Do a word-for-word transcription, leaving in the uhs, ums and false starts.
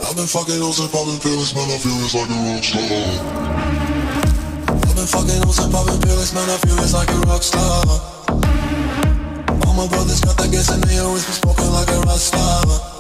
I've been fucking hoes and popping pills, man, I feel it's like a rock star. I've been fucking hoes and popping pills, man, I feel it's like a rock star. All my brothers got that gas and they always been smoking like a rock star.